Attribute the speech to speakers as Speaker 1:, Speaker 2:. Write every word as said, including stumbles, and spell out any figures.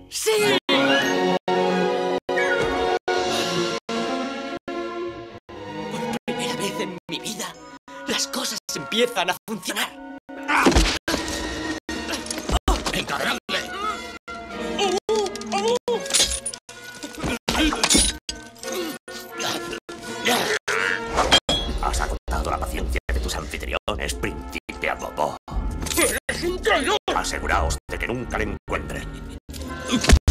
Speaker 1: ¡Sí! Por primera vez en mi vida, las cosas empiezan a funcionar.
Speaker 2: ¡Encadenadle! Has agotado la paciencia de tus anfitriones, príncipe Bobo.
Speaker 3: ¡Eres un traidor!
Speaker 2: Aseguraos de que nunca le encuentren.